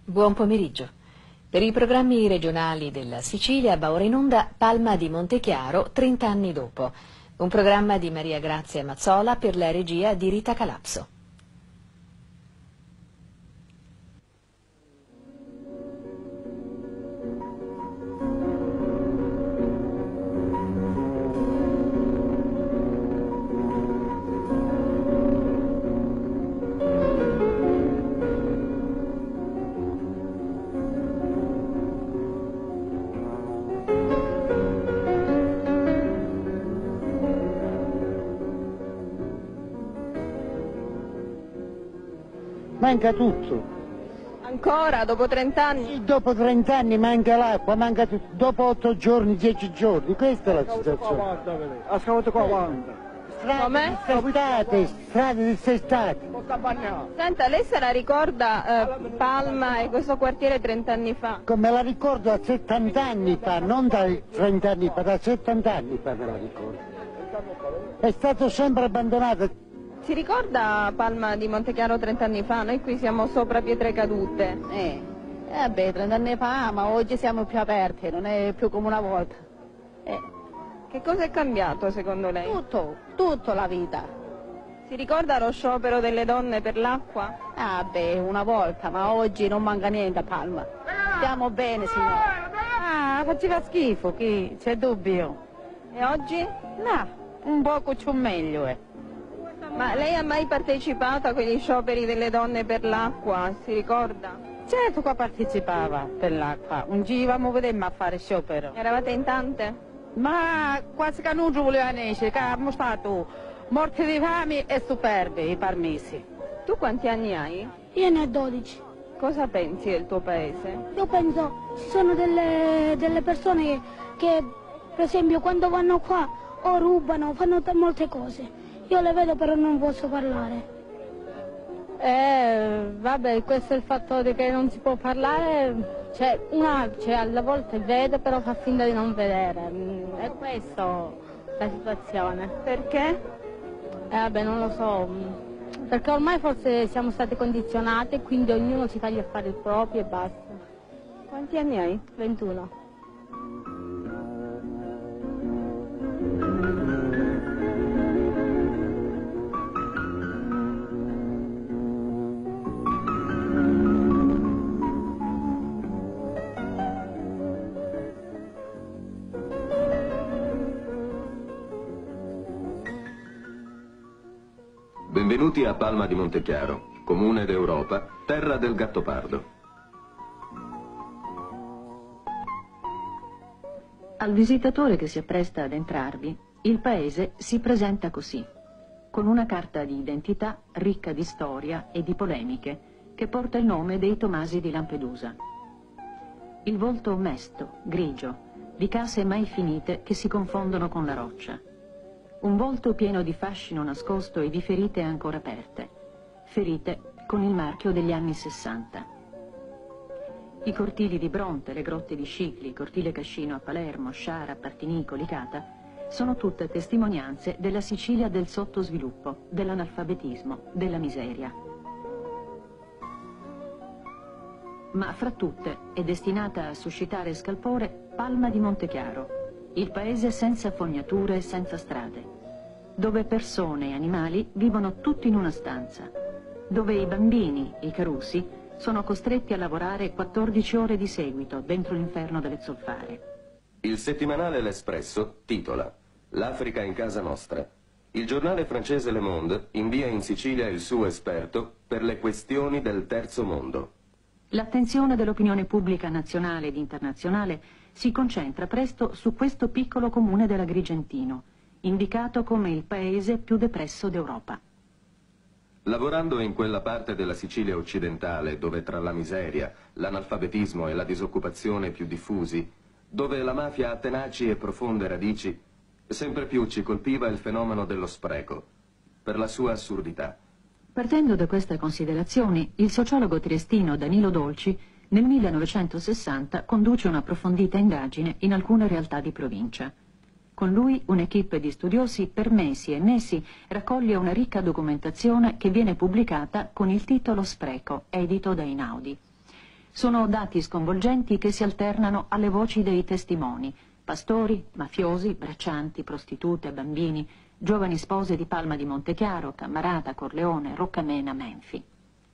Buon pomeriggio. Per i programmi regionali della Sicilia va ora in onda Palma di Montechiaro, 30 anni dopo. Un programma di Maria Grazia Mazzola per la regia di Rita Calapso. Manca tutto. Ancora, dopo 30 anni? Sì, dopo 30 anni manca l'acqua, manca tutto. Dopo 8 giorni, 10 giorni, questa è la situazione. Ha scavato qua quanto? Strade dissestate. Senta, lei se la ricorda Palma e questo quartiere 30 anni fa? Come la ricordo da 70 anni fa, non da 30 anni fa, da 70 anni fa me la ricordo. È stato sempre abbandonato. Si ricorda Palma di Montechiaro 30 anni fa? Noi qui siamo sopra pietre cadute. Vabbè, 30 anni fa, ma oggi siamo più aperti, non è più come una volta. Che cosa è cambiato secondo lei? Tutto la vita. Si ricorda lo sciopero delle donne per l'acqua? Ah beh, una volta, ma oggi non manca niente a Palma. Stiamo bene, signore. Faceva schifo, chi? C'è dubbio. E oggi? No, un poco più meglio, Ma lei ha mai partecipato a quegli scioperi delle donne per l'acqua, si ricorda? Certo che partecipava per l'acqua, un giravamo vedemmo a fare sciopero. Eravate in tante? Ma quasi che non ci voleva nascere, che abbiamo stato morti di fame e superbi i parmesi. Tu quanti anni hai? Io ne ho 12. Cosa pensi del tuo paese? Io penso, ci sono delle persone che, per esempio, quando vanno qua o rubano, fanno molte cose. Io le vedo però non posso parlare. Vabbè, questo è il fattore che non si può parlare, alla volta vede però fa finta di non vedere, è questa la situazione. Perché? Vabbè, non lo so, perché ormai forse siamo stati condizionati, quindi ognuno si fa gli affari propri e basta. Quanti anni hai? 21. Benvenuti a Palma di Montechiaro, comune d'Europa, terra del Gattopardo. Al visitatore che si appresta ad entrarvi, il paese si presenta così, con una carta di identità ricca di storia e di polemiche, che porta il nome dei Tomasi di Lampedusa. Il volto mesto, grigio, di case mai finite che si confondono con la roccia. Un volto pieno di fascino nascosto e di ferite ancora aperte, ferite con il marchio degli anni 60. I cortili di Bronte, le grotte di Scicli, Cortile Cascino a Palermo, Sciara, Partinico, Licata, sono tutte testimonianze della Sicilia del sottosviluppo, dell'analfabetismo, della miseria. Ma fra tutte è destinata a suscitare scalpore Palma di Montechiaro, il paese senza fognature e senza strade, dove persone e animali vivono tutti in una stanza, dove i bambini, i carusi, sono costretti a lavorare 14 ore di seguito dentro l'inferno delle zolfare. Il settimanale L'Espresso titola «L'Africa in casa nostra». Il giornale francese Le Monde invia in Sicilia il suo esperto per le questioni del terzo mondo. L'attenzione dell'opinione pubblica nazionale ed internazionale si concentra presto su questo piccolo comune dell'Agrigentino, indicato come il paese più depresso d'Europa. Lavorando in quella parte della Sicilia occidentale dove tra la miseria, l'analfabetismo e la disoccupazione più diffusi, dove la mafia ha tenaci e profonde radici, sempre più ci colpiva il fenomeno dello spreco, per la sua assurdità. Partendo da queste considerazioni, il sociologo triestino Danilo Dolci nel 1960 conduce un'approfondita indagine in alcune realtà di provincia. Con lui un'equipe di studiosi per mesi e mesi raccoglie una ricca documentazione che viene pubblicata con il titolo Spreco, edito da Einaudi. Sono dati sconvolgenti che si alternano alle voci dei testimoni: pastori, mafiosi, braccianti, prostitute, bambini, giovani spose di Palma di Montechiaro, Cammarata, Corleone, Roccamena, Menfi.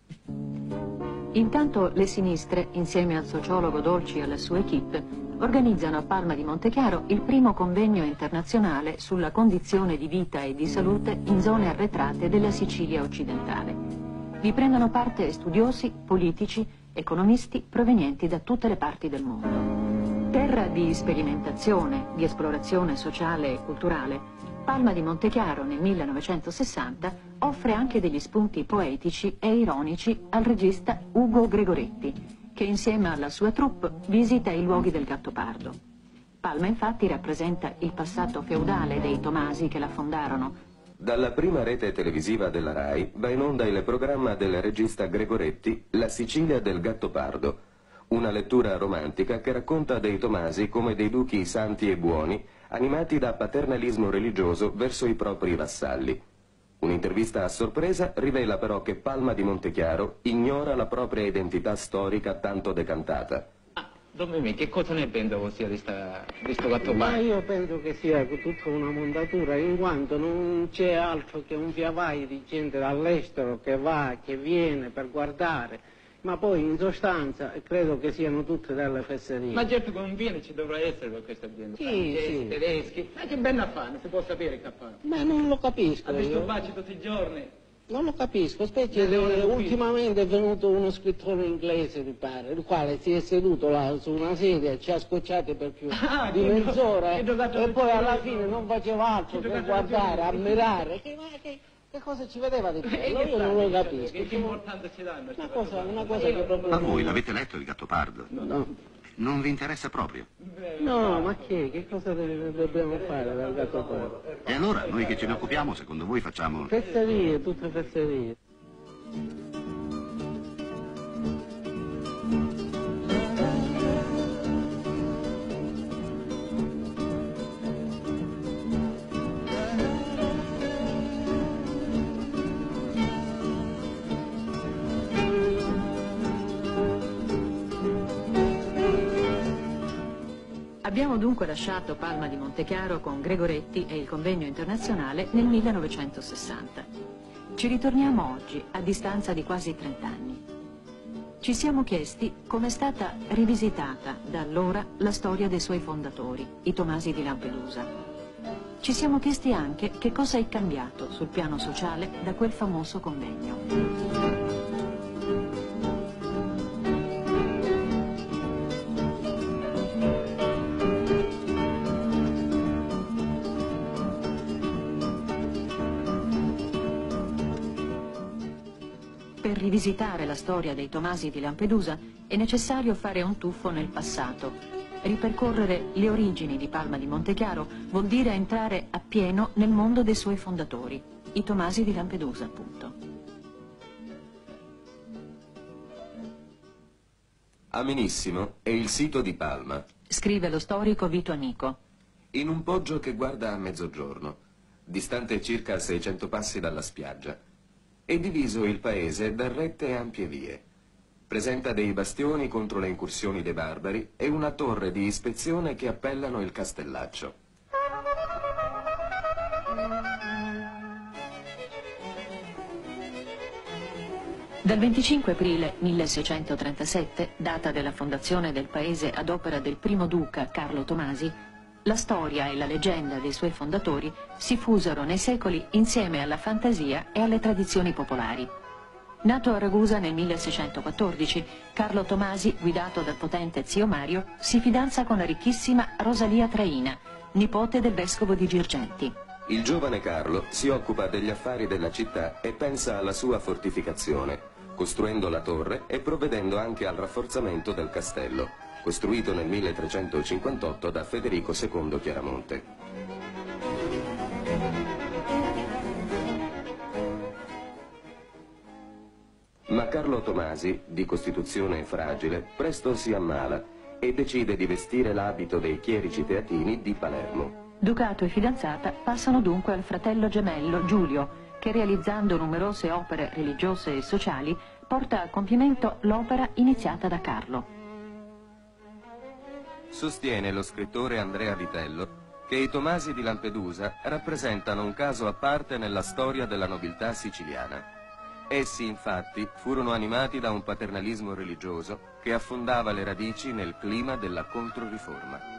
Intanto le sinistre, insieme al sociologo Dolci e alla sua equipe, organizzano a Palma di Montechiaro il primo convegno internazionale sulla condizione di vita e di salute in zone arretrate della Sicilia occidentale. Vi prendono parte studiosi, politici, economisti provenienti da tutte le parti del mondo. Terra di sperimentazione, di esplorazione sociale e culturale, Palma di Montechiaro nel 1960 offre anche degli spunti poetici e ironici al regista Ugo Gregoretti, che insieme alla sua troupe visita i luoghi del Gattopardo. Palma infatti rappresenta il passato feudale dei Tomasi che la fondarono. Dalla prima rete televisiva della RAI va in onda il programma del regista Gregoretti La Sicilia del Gattopardo, una lettura romantica che racconta dei Tomasi come dei duchi santi e buoni, animati da paternalismo religioso verso i propri vassalli. Un'intervista a sorpresa rivela però che Palma di Montechiaro ignora la propria identità storica tanto decantata. Don Mimì, che cosa ne pensa così di questo Gattopardo? Ma io penso che sia tutta una montatura, in quanto non c'è altro che un via vai di gente dall'estero che va, che viene per guardare, ma poi in sostanza credo che siano tutte delle fesserie. Ma certo che non viene, ci dovrà essere per questa gente. Sì. Tedeschi, ma che bello fanno, si può sapere che fanno. Ma non lo capisco. A disturbarci tutti i giorni. Non lo capisco, specie ultimamente è venuto uno scrittore inglese, mi pare, il quale si è seduto là su una sedia e ci ha scocciati per più di mezz'ora e poi alla fine non faceva altro che guardare, ammirare. Che cosa ci vedeva di bello? Io non lo capisco. Che importanza ci danno? Una cosa che proprio... Ma voi l'avete letto il Gattopardo? No. Non vi interessa proprio? No, ma che cosa dobbiamo fare dal Gattopardo? E allora, noi che ce ne occupiamo, secondo voi facciamo... Fesserie, tutte fesserie. Abbiamo dunque lasciato Palma di Montechiaro con Gregoretti e il convegno internazionale nel 1960. Ci ritorniamo oggi, a distanza di quasi 30 anni. Ci siamo chiesti com'è stata rivisitata da allora la storia dei suoi fondatori, i Tomasi di Lampedusa. Ci siamo chiesti anche che cosa è cambiato sul piano sociale da quel famoso convegno. Per rivisitare la storia dei Tomasi di Lampedusa è necessario fare un tuffo nel passato. Ripercorrere le origini di Palma di Montechiaro vuol dire entrare appieno nel mondo dei suoi fondatori, i Tomasi di Lampedusa, appunto. Amenissimo è il sito di Palma. Scrive lo storico Vito Anico. In un poggio che guarda a mezzogiorno, distante circa 600 passi dalla spiaggia. È diviso il paese da rette e ampie vie. Presenta dei bastioni contro le incursioni dei barbari e una torre di ispezione che appellano il castellaccio. Dal 25 aprile 1637, data della fondazione del paese ad opera del primo duca Carlo Tomasi, la storia e la leggenda dei suoi fondatori si fusero nei secoli insieme alla fantasia e alle tradizioni popolari. Nato a Ragusa nel 1614, Carlo Tomasi, guidato dal potente zio Mario, si fidanza con la ricchissima Rosalia Traina, nipote del vescovo di Girgenti. Il giovane Carlo si occupa degli affari della città e pensa alla sua fortificazione, costruendo la torre e provvedendo anche al rafforzamento del castello, costruito nel 1358 da Federico II Chiaramonte. Ma Carlo Tomasi, di costituzione fragile, presto si ammala e decide di vestire l'abito dei chierici teatini di Palermo. Ducato e fidanzata passano dunque al fratello gemello Giulio, che realizzando numerose opere religiose e sociali porta a compimento l'opera iniziata da Carlo. Sostiene lo scrittore Andrea Vitello che i Tomasi di Lampedusa rappresentano un caso a parte nella storia della nobiltà siciliana. Essi, infatti, furono animati da un paternalismo religioso che affondava le radici nel clima della Controriforma.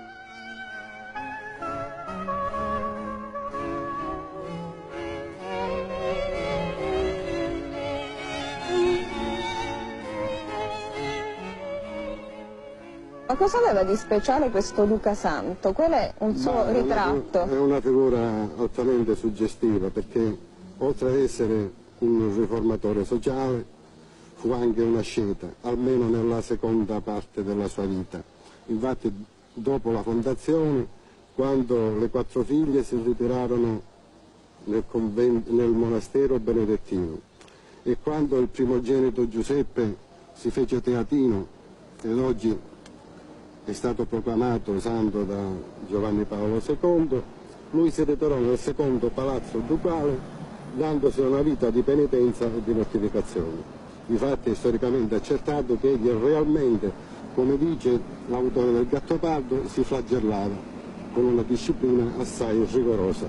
Ma cosa aveva di speciale questo Duca Santo? Quello è un suo ritratto. È una figura altamente suggestiva perché oltre ad essere un riformatore sociale fu anche un asceta, almeno nella seconda parte della sua vita. Infatti dopo la fondazione, quando le 4 figlie si ritirarono nel monastero benedettino e quando il primogenito Giuseppe si fece teatino ed oggi è stato proclamato santo da Giovanni Paolo II, lui si ritirò nel secondo palazzo ducale dandosi una vita di penitenza e di mortificazione. Infatti è storicamente accertato che egli realmente, come dice l'autore del Gattopardo, si flagellava con una disciplina assai rigorosa.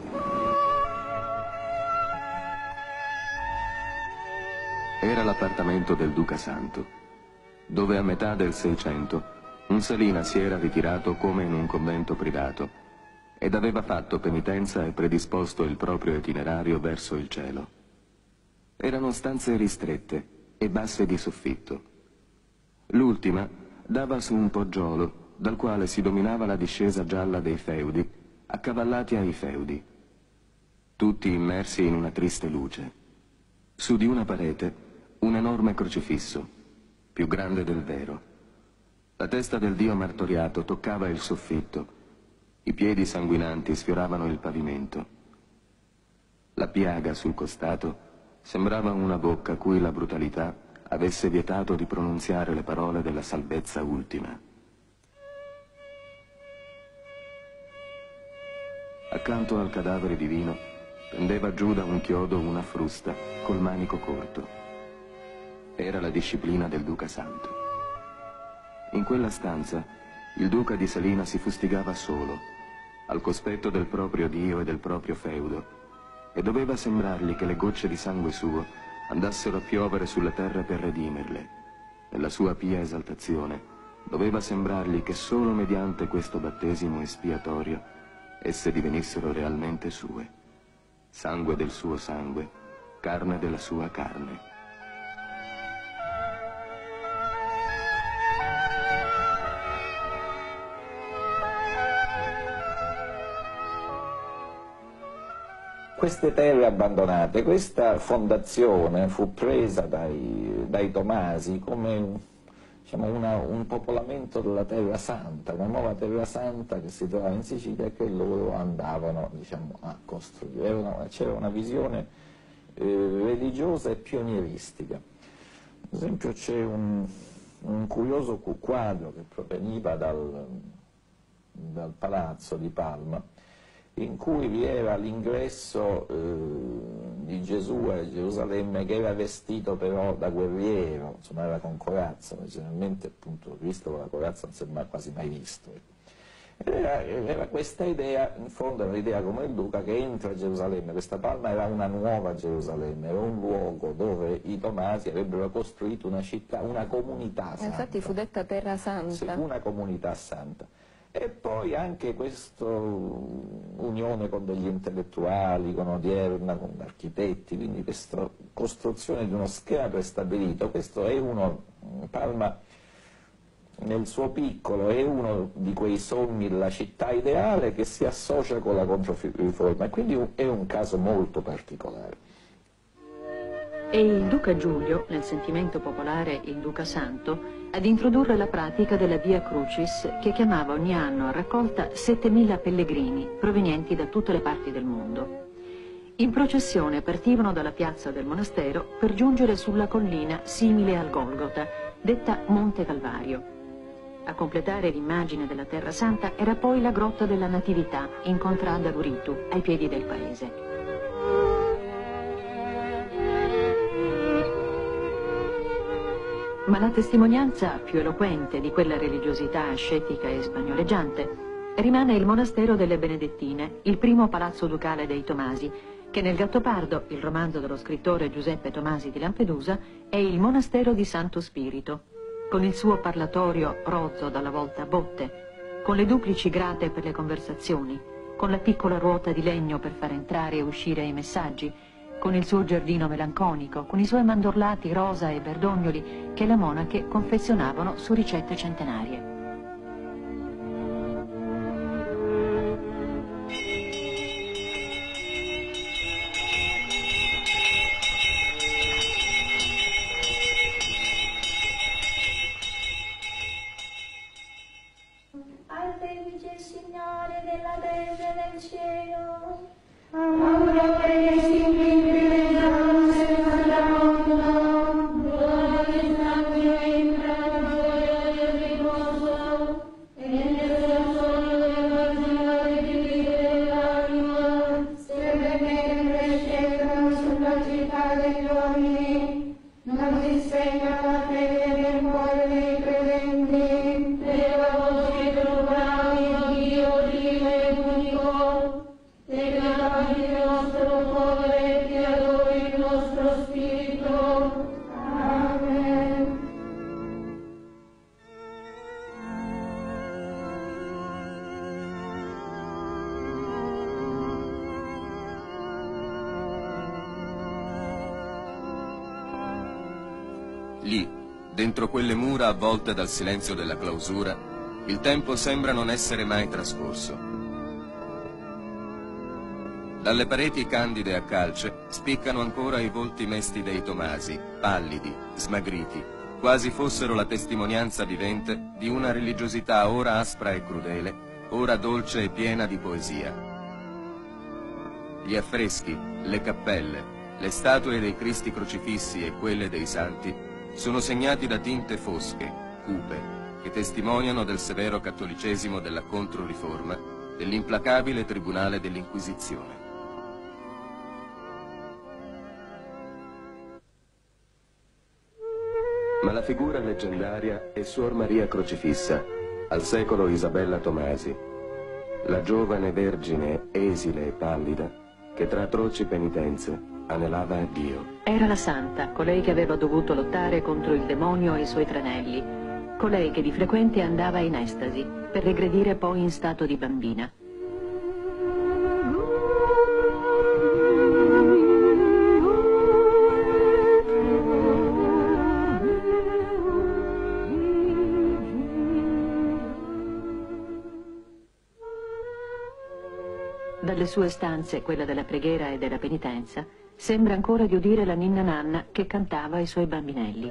Era l'appartamento del Duca Santo, dove a metà del Seicento un Salina si era ritirato come in un convento privato ed aveva fatto penitenza e predisposto il proprio itinerario verso il cielo. Erano stanze ristrette e basse di soffitto. L'ultima dava su un poggiolo dal quale si dominava la discesa gialla dei feudi, accavallati ai feudi, tutti immersi in una triste luce. Su di una parete un enorme crocifisso, più grande del vero. La testa del Dio martoriato toccava il soffitto, i piedi sanguinanti sfioravano il pavimento. La piaga sul costato sembrava una bocca cui la brutalità avesse vietato di pronunziare le parole della salvezza ultima. Accanto al cadavere divino pendeva giù da un chiodo una frusta col manico corto. Era la disciplina del Duca Santo. In quella stanza il duca di Salina si fustigava solo, al cospetto del proprio Dio e del proprio feudo, e doveva sembrargli che le gocce di sangue suo andassero a piovere sulle terre per redimerle. Nella sua pia esaltazione doveva sembrargli che solo mediante questo battesimo espiatorio esse divenissero realmente sue, sangue del suo sangue, carne della sua carne. Queste terre abbandonate, questa fondazione fu presa dai Tomasi come diciamo, un popolamento della Terra Santa, una nuova Terra Santa che si trovava in Sicilia e che loro andavano diciamo, a costruire. C'era una visione religiosa e pionieristica. Ad esempio c'è un curioso quadro che proveniva dal palazzo di Palma, in cui vi era l'ingresso di Gesù a Gerusalemme, che era vestito però da guerriero, insomma era con corazza, generalmente appunto visto con la corazza non si è quasi mai visto. Era questa idea, in fondo era l'idea come il Duca che entra a Gerusalemme, questa Palma era una nuova Gerusalemme, era un luogo dove i Tomasi avrebbero costruito una città, una comunità santa. Infatti fu detta Terra Santa. Sì, una comunità santa. E poi anche questa unione con degli intellettuali, con Odierna, con architetti, quindi questa costruzione di uno schema prestabilito, questo è Palma nel suo piccolo è uno di quei sogni della città ideale che si associa con la Controriforma e quindi è un caso molto particolare. E il Duca Giulio, nel sentimento popolare il Duca Santo, ad introdurre la pratica della Via Crucis che chiamava ogni anno a raccolta 7.000 pellegrini provenienti da tutte le parti del mondo. In processione partivano dalla piazza del monastero per giungere sulla collina simile al Golgota, detta Monte Calvario. A completare l'immagine della Terra Santa era poi la Grotta della Natività in Contrada Luritu, ai piedi del paese. Ma la testimonianza più eloquente di quella religiosità ascetica e spagnoleggiante rimane il monastero delle Benedettine, il primo palazzo ducale dei Tomasi, che nel Gattopardo, il romanzo dello scrittore Giuseppe Tomasi di Lampedusa, è il monastero di Santo Spirito, con il suo parlatorio rozzo dalla volta a botte, con le duplici grate per le conversazioni, con la piccola ruota di legno per far entrare e uscire i messaggi, con il suo giardino melanconico, con i suoi mandorlati rosa e verdognoli che le monache confezionavano su ricette centenarie. Al felice Signore della terra e del cielo, amore per i simili non se faranno, gloria sangue entra, gioia del riposo, e nel sogno della gioia di dell'anima, se venere scelgono sulla città degli uomini, non si spegna la fede nel cuore dei credenti, e la voce trovavi, Dio vivo e unico, legavi il nostro cuore, ti adori il nostro spirito. Amen. Lì, dentro quelle mura avvolte dal silenzio della clausura, il tempo sembra non essere mai trascorso. Dalle pareti candide a calce spiccano ancora i volti mesti dei Tomasi, pallidi, smagriti, quasi fossero la testimonianza vivente di una religiosità ora aspra e crudele, ora dolce e piena di poesia. Gli affreschi, le cappelle, le statue dei Cristi crocifissi e quelle dei santi sono segnati da tinte fosche, cupe, che testimoniano del severo cattolicesimo della Controriforma, dell'implacabile tribunale dell'Inquisizione. Ma la figura leggendaria è Suor Maria Crocifissa, al secolo Isabella Tomasi, la giovane vergine esile e pallida che tra atroci penitenze anelava a Dio. Era la santa, colei che aveva dovuto lottare contro il demonio e i suoi tranelli, colei che di frequente andava in estasi per regredire poi in stato di bambina. Dalle sue stanze, quella della preghiera e della penitenza, sembra ancora di udire la ninna nanna che cantava ai suoi bambinelli.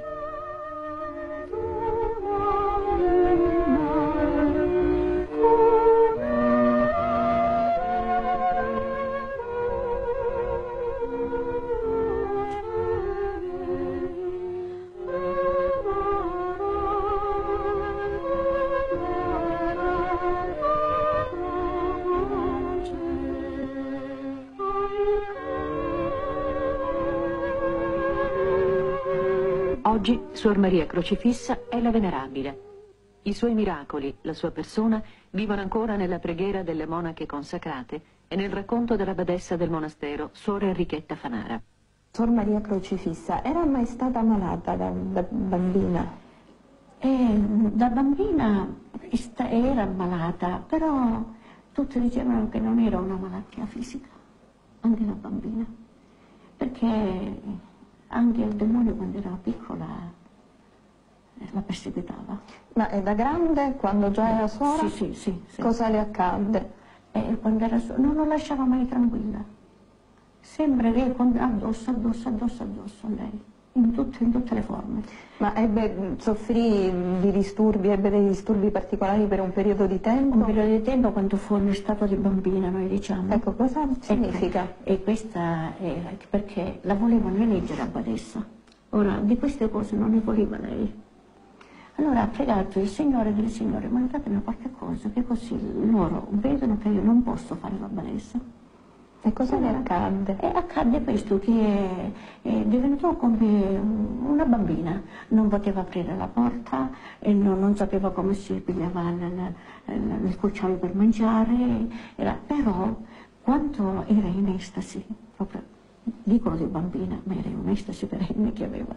Oggi Suor Maria Crocifissa è la Venerabile. I suoi miracoli, la sua persona, vivono ancora nella preghiera delle monache consacrate e nel racconto della badessa del monastero, Suor Enrichetta Fanara. Suor Maria Crocifissa era mai stata malata da bambina? Da bambina era malata, però tutti dicevano che non era una malattia fisica, anche da bambina, perché anche il demonio quando era piccola la perseguitava. Ma da grande, quando già era suora? Sì. Cosa le accadde? Quando era suora non lo lasciava mai tranquilla. Sempre lei addosso a lei, in tutte le forme. Ma soffrì di disturbi, ebbe dei disturbi particolari per un periodo di tempo? Un periodo di tempo quando fu in stato di bambina, noi diciamo. Ecco, cosa significa? E questa è perché la volevano eleggere abbadessa. Ora, di queste cose non ne voleva lei. Allora ha pregato il Signore del Signore, ma datemi qualche cosa, che così loro vedono che io non posso fare l'abbadessa. E cosa ne accadde? E accadde questo, che diventò come una bambina, non poteva aprire la porta, e non sapeva come si pigliava il cucciolo per mangiare, però quanto era in estasi, proprio, dico di bambina, ma era un'estasi perenne che aveva.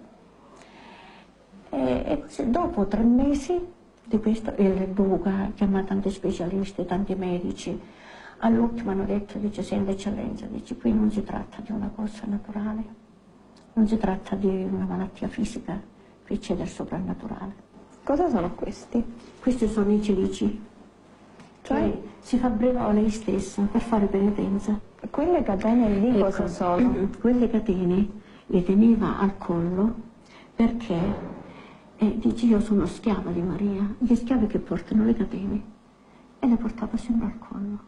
E così, dopo 3 mesi di questo, il duca chiama tanti specialisti, tanti medici. All'ultimo hanno detto, dice, Sua Eccellenza, dice, qui non si tratta di una cosa naturale, non si tratta di una malattia fisica, qui c'è del soprannaturale. Cosa sono questi? Questi sono i cilici, cioè si fabbricò lei stessa per fare penitenza. Quelle catene lì cosa sono? Quelle catene le teneva al collo perché, dice, io sono schiava di Maria, gli schiavi che portano le catene, e le portava sempre al collo.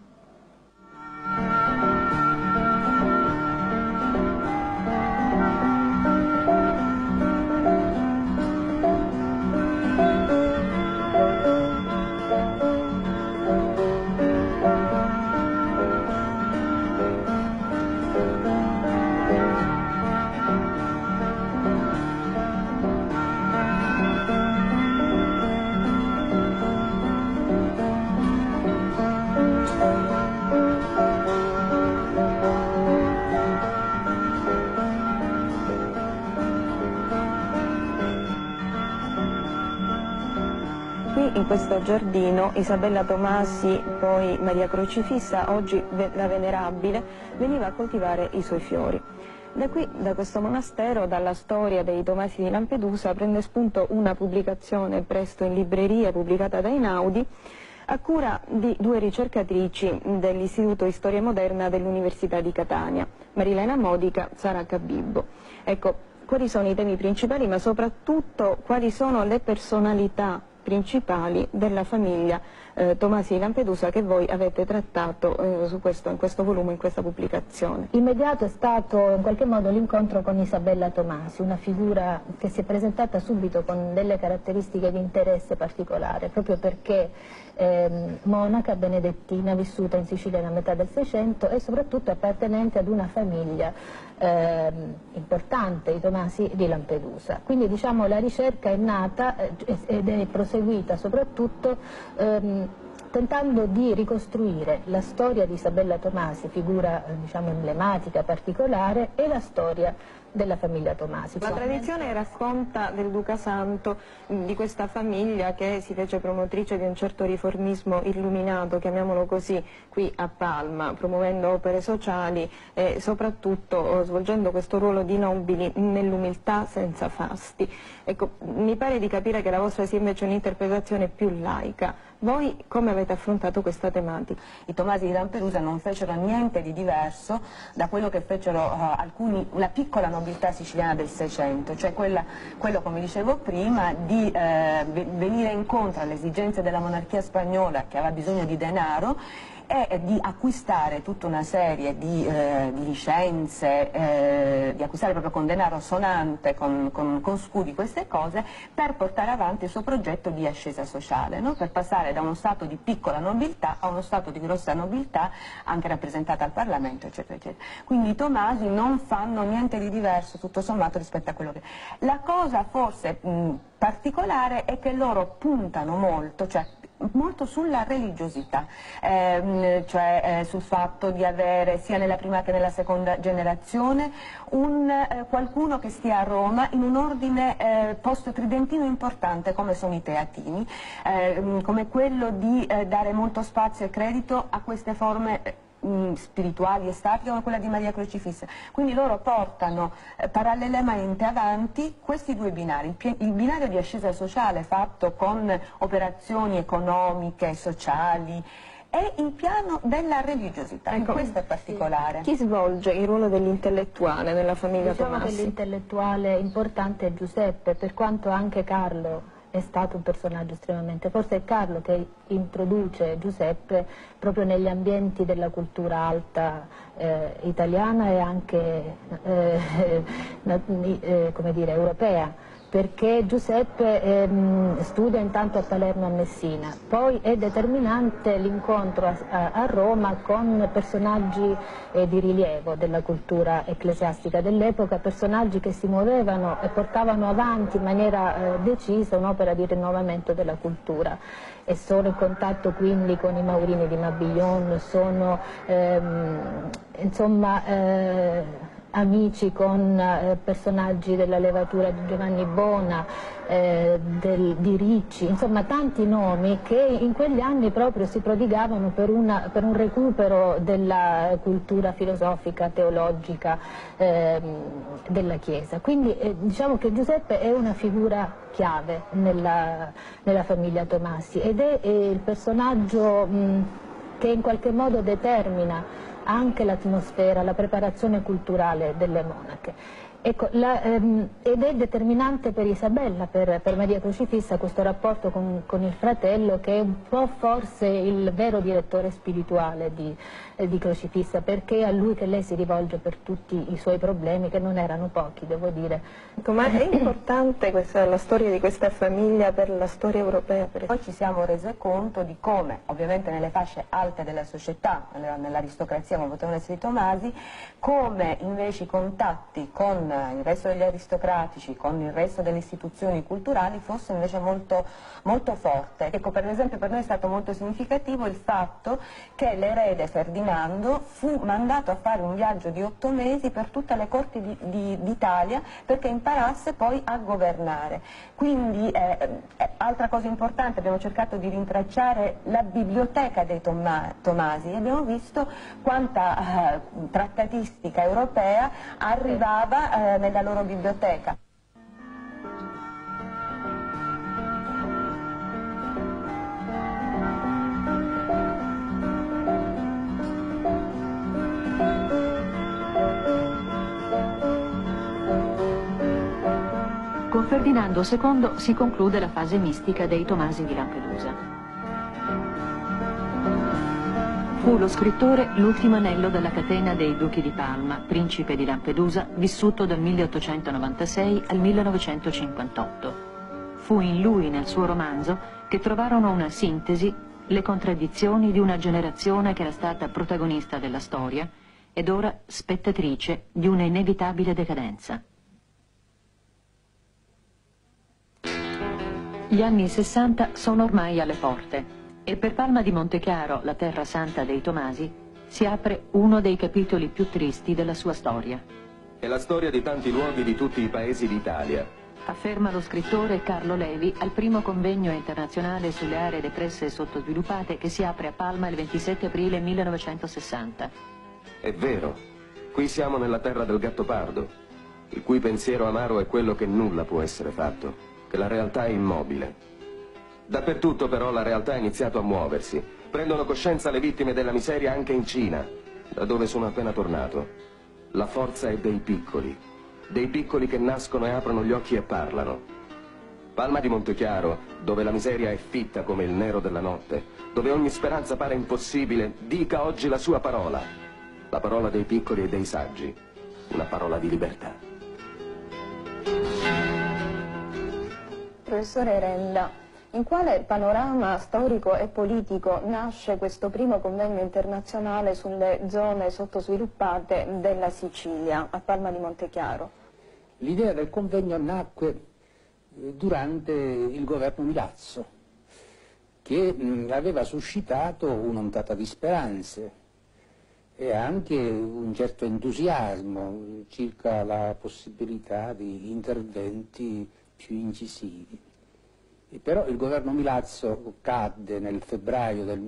In questo giardino Isabella Tomasi, poi Maria Crocifissa, oggi la Venerabile, veniva a coltivare i suoi fiori. Da qui, da questo monastero, dalla storia dei Tomasi di Lampedusa, prende spunto una pubblicazione presto in libreria, pubblicata da Einaudi, a cura di 2 ricercatrici dell'Istituto di Storia Moderna dell'Università di Catania, Marilena Modica, Sara Cabibbo. Ecco, quali sono i temi principali, ma soprattutto quali sono le personalità principali della famiglia Tomasi di Lampedusa che voi avete trattato in questo volume, in questa pubblicazione. Immediato è stato in qualche modo l'incontro con Isabella Tomasi, una figura che si è presentata subito con delle caratteristiche di interesse particolare, proprio perché monaca benedettina, vissuta in Sicilia nella metà del Seicento e soprattutto appartenente ad una famiglia importante, i Tomasi di Lampedusa. Quindi diciamo la ricerca è nata ed è proseguita soprattutto tentando di ricostruire la storia di Isabella Tomasi, figura diciamo emblematica, particolare, e la storia della famiglia Tomasi. La tradizione racconta del Duca Santo, di questa famiglia che si fece promotrice di un certo riformismo illuminato, chiamiamolo così, qui a Palma, promuovendo opere sociali e soprattutto svolgendo questo ruolo di nobili nell'umiltà senza fasti. Ecco, mi pare di capire che la vostra sia invece un'interpretazione più laica. Voi come avete affrontato questa tematica? I Tomasi di Lampedusa non fecero niente di diverso da quello che fecero la piccola nobiltà siciliana del Seicento, cioè quello, come dicevo prima, di venire incontro alle esigenze della monarchia spagnola che aveva bisogno di denaro e di acquistare tutta una serie di licenze, di acquistare proprio con denaro sonante, con scudi, queste cose, per portare avanti il suo progetto di ascesa sociale, no? Per passare da uno stato di piccola nobiltà a uno stato di grossa nobiltà, anche rappresentata al Parlamento, eccetera, eccetera. Quindi i Tomasi non fanno niente di diverso, tutto sommato, rispetto a quello che... La cosa forse particolare è che loro puntano molto, cioè molto sulla religiosità, cioè sul fatto di avere sia nella prima che nella seconda generazione qualcuno che stia a Roma in un ordine post-tridentino importante come sono i teatini, come quello di dare molto spazio e credito a queste forme spirituali e statiche come quella di Maria Crocifissa. Quindi loro portano parallelamente avanti questi 2 binari, il binario di ascesa sociale fatto con operazioni economiche, sociali, e il piano della religiosità. Ecco, questo è particolare. Chi svolge il ruolo dell'intellettuale nella famiglia Tomasi? Diciamo che l'intellettuale importante è Giuseppe, per quanto anche Carlo è stato un personaggio estremamente, forse è Carlo che introduce Giuseppe proprio negli ambienti della cultura alta italiana e anche come dire, europea, perché Giuseppe studia intanto a Palermo e a Messina, poi è determinante l'incontro a Roma con personaggi di rilievo della cultura ecclesiastica dell'epoca, personaggi che si muovevano e portavano avanti in maniera decisa un'opera di rinnovamento della cultura, e sono in contatto quindi con i Maurini di Mabillon, sono amici con personaggi della levatura di Giovanni Bona, di Ricci, insomma tanti nomi che in quegli anni proprio si prodigavano per un recupero della cultura filosofica, teologica della Chiesa. Quindi diciamo che Giuseppe è una figura chiave nella famiglia Tomassi ed è il personaggio che in qualche modo determina anche l'atmosfera, la preparazione culturale delle monache. Ecco, ed è determinante per Isabella, per Maria Crocifissa, questo rapporto con il fratello, che è un po' forse il vero direttore spirituale di Crocifissa, perché è a lui che lei si rivolge per tutti i suoi problemi, che non erano pochi, devo dire. Ma è importante la storia di questa famiglia per la storia europea? Poi ci siamo rese conto di come, ovviamente nelle fasce alte della società, nell'aristocrazia come potevano essere i Tomasi, come invece i contatti con il resto degli aristocratici, con il resto delle istituzioni culturali fosse invece molto, molto forte. Ecco, per esempio per noi è stato molto significativo il fatto che l'erede Ferdinando fu mandato a fare un viaggio di 8 mesi per tutte le corti d'Italia perché imparasse poi a governare. Quindi, altra cosa importante, abbiamo cercato di rintracciare la biblioteca dei Tomasi e abbiamo visto quanta trattatistica europea arrivava nella loro biblioteca. Con Ferdinando II si conclude la fase mistica dei Tomasi di Lampedusa. Fu lo scrittore l'ultimo anello della catena dei Duchi di Palma, principe di Lampedusa, vissuto dal 1896 al 1958. Fu in lui, nel suo romanzo, che trovarono una sintesi le contraddizioni di una generazione che era stata protagonista della storia ed ora spettatrice di una inevitabile decadenza. Gli anni 60 sono ormai alle porte e per Palma di Montechiaro, la terra santa dei Tomasi, si apre uno dei capitoli più tristi della sua storia. È la storia di tanti luoghi di tutti i paesi d'Italia. Afferma lo scrittore Carlo Levi al primo convegno internazionale sulle aree depresse e sottosviluppate che si apre a Palma il 27 aprile 1960. È vero, qui siamo nella terra del Gattopardo, il cui pensiero amaro è quello che nulla può essere fatto, che la realtà è immobile. Dappertutto però la realtà ha iniziato a muoversi. Prendono coscienza le vittime della miseria anche in Cina, da dove sono appena tornato. La forza è dei piccoli che nascono e aprono gli occhi e parlano. Palma di Montechiaro, dove la miseria è fitta come il nero della notte, dove ogni speranza pare impossibile, dica oggi la sua parola. La parola dei piccoli e dei saggi. Una parola di libertà. Professore Renda, in quale panorama storico e politico nasce questo primo convegno internazionale sulle zone sottosviluppate della Sicilia, a Palma di Montechiaro? L'idea del convegno nacque durante il governo Milazzo, che aveva suscitato un'ondata di speranze e anche un certo entusiasmo circa la possibilità di interventi più incisivi. Però il governo Milazzo cadde nel febbraio del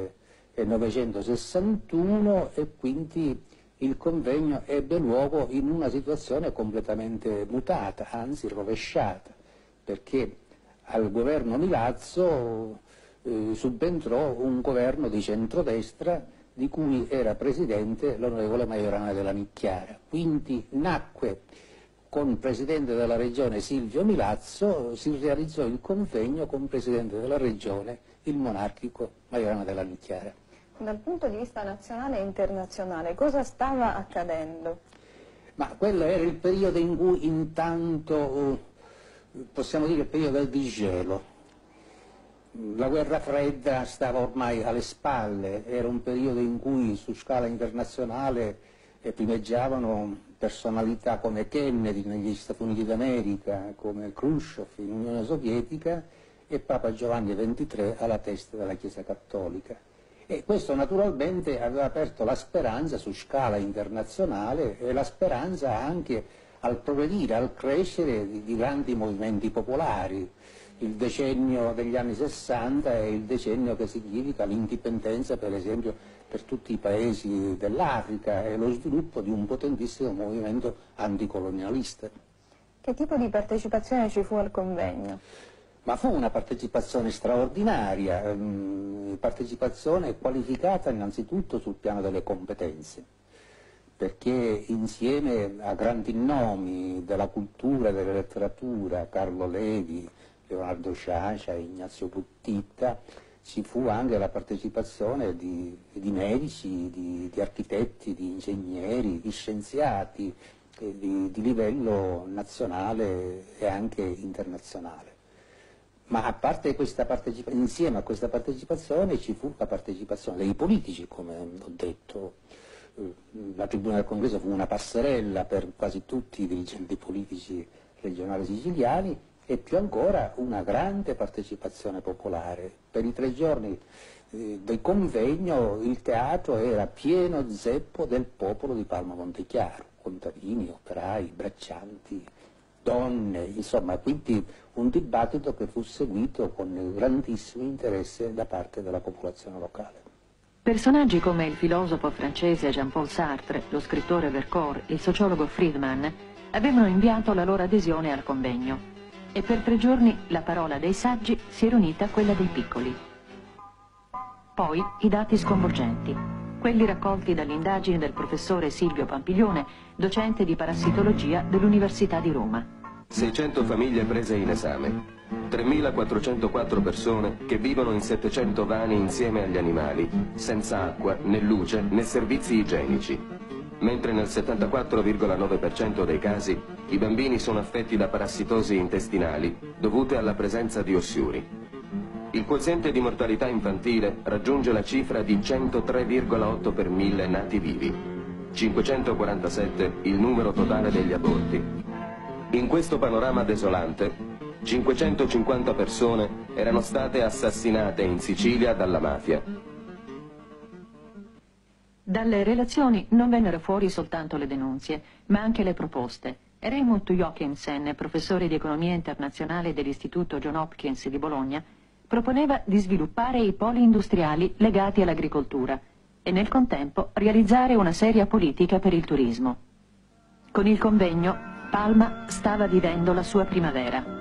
1961 e quindi il convegno ebbe luogo in una situazione completamente mutata, anzi rovesciata, perché al governo Milazzo subentrò un governo di centrodestra di cui era presidente l'onorevole Majorana della Nicchiara. Quindi nacque con il presidente della regione Silvio Milazzo, si realizzò il convegno con il presidente della regione, il monarchico Majorana della Nicchiara. Dal punto di vista nazionale e internazionale, cosa stava accadendo? Ma quello era il periodo in cui intanto possiamo dire il periodo del disgelo. La guerra fredda stava ormai alle spalle, era un periodo in cui su scala internazionale primeggiavano personalità come Kennedy negli Stati Uniti d'America, come Khrushchev in Unione Sovietica e Papa Giovanni XXIII alla testa della Chiesa Cattolica. E questo naturalmente aveva aperto la speranza su scala internazionale e la speranza anche al progredire, al crescere di grandi movimenti popolari. Il decennio degli anni 60 è il decennio che significa l'indipendenza, per esempio, per tutti i paesi dell'Africa e lo sviluppo di un potentissimo movimento anticolonialista. Che tipo di partecipazione ci fu al convegno? Ma fu una partecipazione straordinaria, partecipazione qualificata innanzitutto sul piano delle competenze, perché insieme a grandi nomi della cultura e della letteratura, Carlo Levi, Leonardo Sciascia, Ignazio Buttitta, ci fu anche la partecipazione di medici, di architetti, di ingegneri, di scienziati di livello nazionale e anche internazionale. Ma a parte questa partecipazione, insieme a questa partecipazione ci fu la partecipazione dei politici, come ho detto. La tribuna del congresso fu una passerella per quasi tutti i dirigenti politici regionali siciliani e più ancora una grande partecipazione popolare. Per i 3 giorni del convegno il teatro era pieno zeppo del popolo di Palma Montechiaro, contadini, operai, braccianti, donne, insomma, quindi un dibattito che fu seguito con grandissimo interesse da parte della popolazione locale. Personaggi come il filosofo francese Jean-Paul Sartre, lo scrittore Vercors, il sociologo Friedman avevano inviato la loro adesione al convegno e per 3 giorni la parola dei saggi si era unita a quella dei piccoli. Poi i dati sconvolgenti, quelli raccolti dall'indagine del professore Silvio Pampiglione, docente di parassitologia dell'Università di Roma. 600 famiglie prese in esame, 3.404 persone che vivono in 700 vani insieme agli animali, senza acqua, né luce, né servizi igienici. Mentre nel 74,9% dei casi i bambini sono affetti da parassitosi intestinali dovute alla presenza di ossiuri. Il quoziente di mortalità infantile raggiunge la cifra di 103,8 per 1000 nati vivi, 547 il numero totale degli aborti. In questo panorama desolante, 550 persone erano state assassinate in Sicilia dalla mafia. Dalle relazioni non vennero fuori soltanto le denunzie, ma anche le proposte. Raymond Jochimsen, professore di economia internazionale dell'Istituto John Hopkins di Bologna, proponeva di sviluppare i poli industriali legati all'agricoltura e nel contempo realizzare una seria politica per il turismo. Con il convegno, Palma stava vivendo la sua primavera.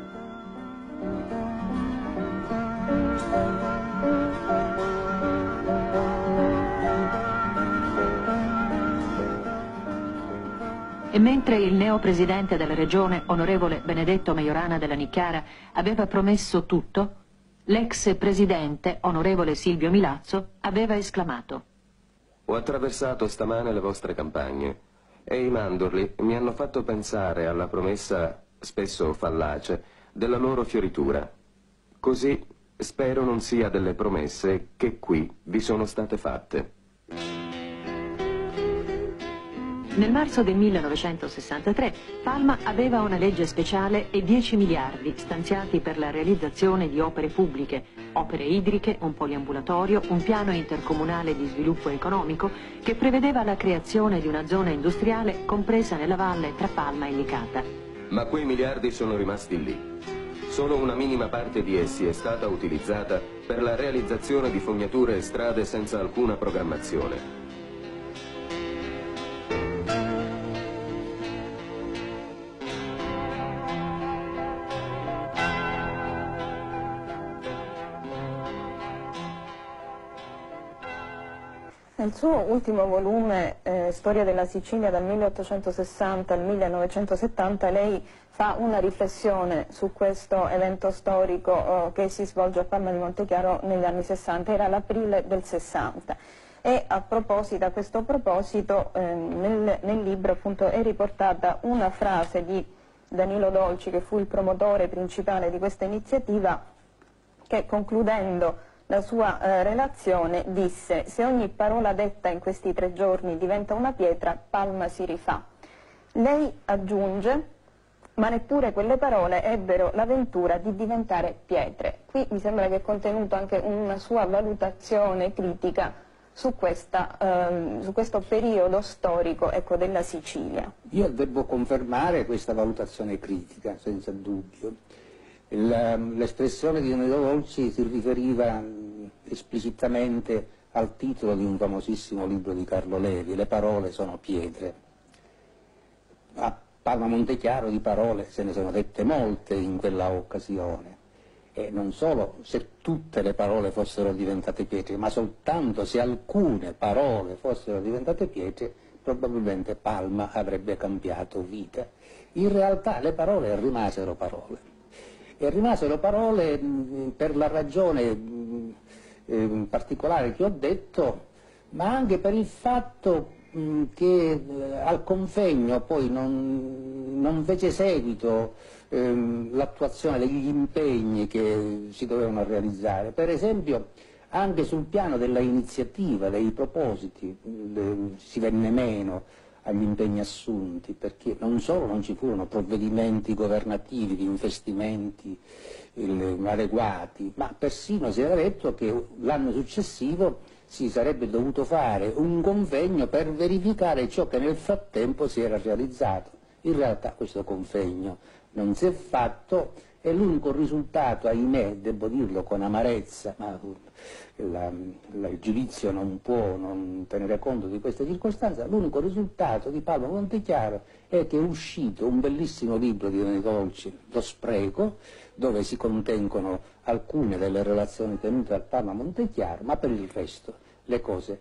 E mentre il neopresidente della regione, onorevole Benedetto Majorana della Nicchiara, aveva promesso tutto, l'ex presidente, onorevole Silvio Milazzo, aveva esclamato: Ho attraversato stamane le vostre campagne e i mandorli mi hanno fatto pensare alla promessa, spesso fallace, della loro fioritura. Così spero non sia delle promesse che qui vi sono state fatte. Nel marzo del 1963 Palma aveva una legge speciale e 10 miliardi stanziati per la realizzazione di opere pubbliche, opere idriche, un poliambulatorio, un piano intercomunale di sviluppo economico che prevedeva la creazione di una zona industriale compresa nella valle tra Palma e Licata. Ma quei miliardi sono rimasti lì. Solo una minima parte di essi è stata utilizzata per la realizzazione di fognature e strade senza alcuna programmazione. Nel suo ultimo volume, Storia della Sicilia dal 1860 al 1970, lei fa una riflessione su questo evento storico che si svolge a Palma di Montechiaro negli anni 60, era l'aprile del 60. E a questo proposito, nel libro appunto è riportata una frase di Danilo Dolci, che fu il promotore principale di questa iniziativa, che concludendo la sua relazione disse: se ogni parola detta in questi 3 giorni diventa una pietra, Palma si rifà. Lei aggiunge: ma neppure quelle parole ebbero la ventura di diventare pietre. Qui mi sembra che è contenuto anche una sua valutazione critica su questo periodo storico, ecco, della Sicilia. Io devo confermare questa valutazione critica, senza dubbio. L'espressione di Danilo Dolci si riferiva esplicitamente al titolo di un famosissimo libro di Carlo Levi, Le parole sono pietre. A Palma Montechiaro di parole se ne sono dette molte in quella occasione, e non solo se tutte le parole fossero diventate pietre, ma soltanto se alcune parole fossero diventate pietre, probabilmente Palma avrebbe cambiato vita. In realtà le parole rimasero parole, e rimasero parole per la ragione particolare che ho detto, ma anche per il fatto che al convegno poi non fece seguito l'attuazione degli impegni che si dovevano realizzare. Per esempio, anche sul piano della iniziativa, dei propositi, si venne meno agli impegni assunti, perché non solo non ci furono provvedimenti governativi di investimenti adeguati, ma persino si era detto che l'anno successivo si sarebbe dovuto fare un convegno per verificare ciò che nel frattempo si era realizzato. In realtà questo convegno non si è fatto, e l'unico risultato, ahimè, devo dirlo con amarezza, ma il giudizio non può non tenere conto di questa circostanza, l'unico risultato di Palma Montechiaro è che è uscito un bellissimo libro di Danilo Dolci, Lo spreco, dove si contengono alcune delle relazioni tenute al Palma Montechiaro, ma per il resto le cose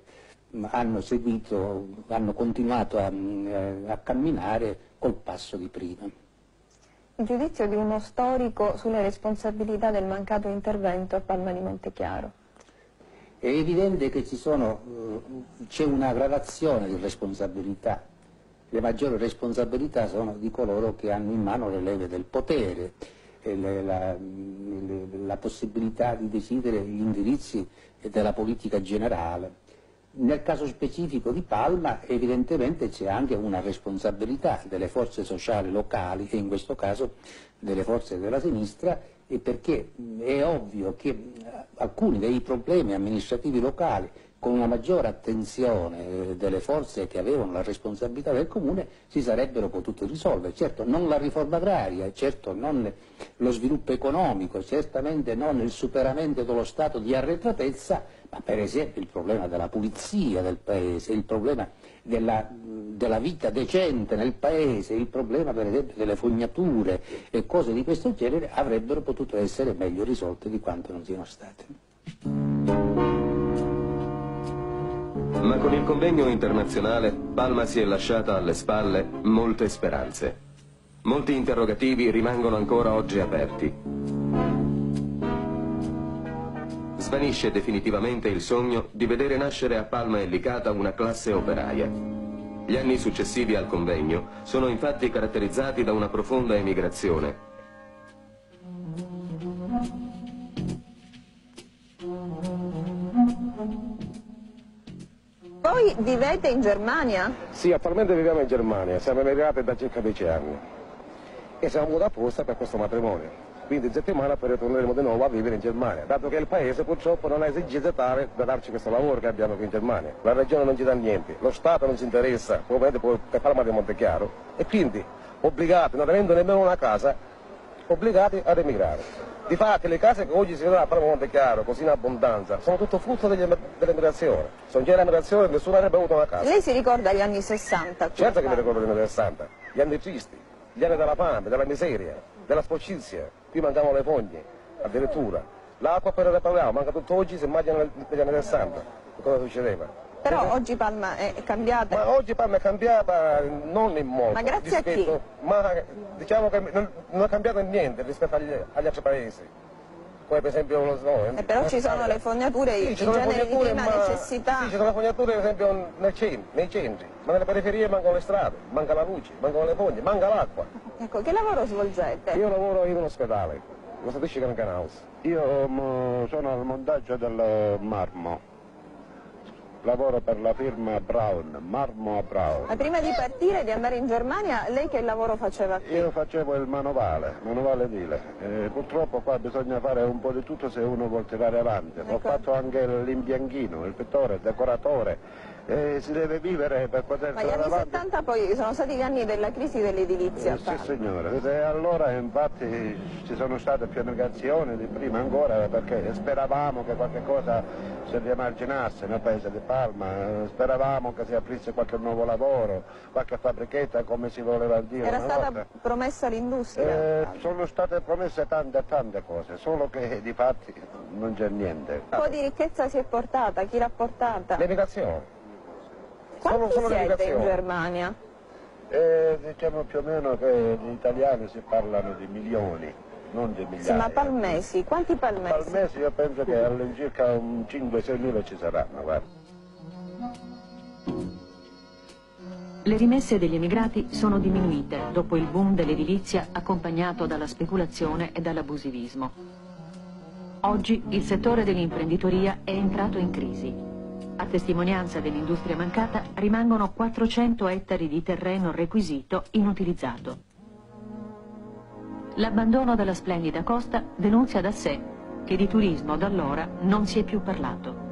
hanno continuato a camminare col passo di prima. Il giudizio di uno storico sulle responsabilità del mancato intervento a Palma di Montechiaro. È evidente che c'è una gradazione di responsabilità. Le maggiori responsabilità sono di coloro che hanno in mano le leve del potere, la possibilità di decidere gli indirizzi della politica generale. Nel caso specifico di Palma evidentemente c'è anche una responsabilità delle forze sociali locali, e in questo caso delle forze della sinistra, e perché è ovvio che alcuni dei problemi amministrativi locali, con una maggiore attenzione delle forze che avevano la responsabilità del comune, si sarebbero potuti risolvere. Certo non la riforma agraria, certo non lo sviluppo economico, certamente non il superamento dello stato di arretratezza, ma per esempio il problema della pulizia del paese, il problema della vita decente nel paese, il problema per esempio delle fognature e cose di questo genere avrebbero potuto essere meglio risolte di quanto non siano state. Ma con il convegno internazionale Palma si è lasciata alle spalle molte speranze. Molti interrogativi rimangono ancora oggi aperti. Svanisce definitivamente il sogno di vedere nascere a Palma e Licata una classe operaia. Gli anni successivi al convegno sono infatti caratterizzati da una profonda emigrazione. Voi vivete in Germania? Sì, attualmente viviamo in Germania, siamo emigrati da circa 10 anni e siamo venuti apposta per questo matrimonio. Quindi in settimana poi ritorneremo di nuovo a vivere in Germania, dato che il paese purtroppo non ha esigenze tale da darci questo lavoro che abbiamo qui in Germania. La regione non ci dà niente, lo Stato non ci interessa, probabilmente per Palma di Montechiaro, e quindi obbligati, non avendo nemmeno una casa, obbligati ad emigrare. Difatti le case che oggi si vedono a Palma Montechiaro, così in abbondanza, sono tutto frutto dell'emigrazione. Se non c'era l'emigrazione nessuno avrebbe avuto una casa. Lei si ricorda gli anni 60? Certo che mi ricordo gli anni 60, gli anni tristi, gli anni della fame, della miseria, della sporcizia. Qui mancavano le fogne, addirittura. L'acqua per il Pagliao manca tutto oggi, si immagina negli anni 60, cosa succedeva. Però oggi Palma è cambiata. Ma oggi Palma è cambiata non in molto. Ma grazie a chi? Ma diciamo che non è cambiato niente rispetto agli altri paesi. come per esempio lo snow. Però ci sono le fognature in genere di prima necessità. Sì, ci sono le fognature per esempio nei centri, ma nelle periferie mancano le strade, manca la luce, mancano le foglie, manca l'acqua. Ecco, che lavoro svolgete? Io lavoro in un ospedale, lo Statistical Canals. Io sono al montaggio del marmo. Lavoro per la firma Brown, Marmo a Brown. Ma prima di partire, di andare in Germania, lei che lavoro faceva qui? Io facevo il manovale edile. Purtroppo qua bisogna fare un po' di tutto se uno vuol tirare avanti. Ho fatto anche l'imbianchino, il pittore, il decoratore. Si deve vivere per poter Ma gli tirare anni avanti. 70 poi sono stati gli anni della crisi dell'edilizia. Sì signore, e allora infatti ci sono state più negazioni di prima ancora perché speravamo che qualche cosa si riemarginasse nel paese di Palma, speravamo che si aprisse qualche nuovo lavoro, qualche fabbrichetta come si voleva dire. Era stata promessa l'industria? Sono state promesse tante cose, solo che di fatti non c'è niente. Un po' di ricchezza si è portata, chi l'ha portata? L'emigrazione. Quanti solo siete in Germania? Diciamo più o meno che gli italiani si parlano di milioni, non di migliaia. Sì, ma palmesi, quanti palmesi? Palmesi io penso che all'incirca 5-6 mila ci saranno, guarda. Le rimesse degli emigrati sono diminuite dopo il boom dell'edilizia accompagnato dalla speculazione e dall'abusivismo. Oggi il settore dell'imprenditoria è entrato in crisi. A testimonianza dell'industria mancata rimangono 400 ettari di terreno requisito inutilizzato. L'abbandono della splendida costa denunzia da sé che di turismo da allora non si è più parlato.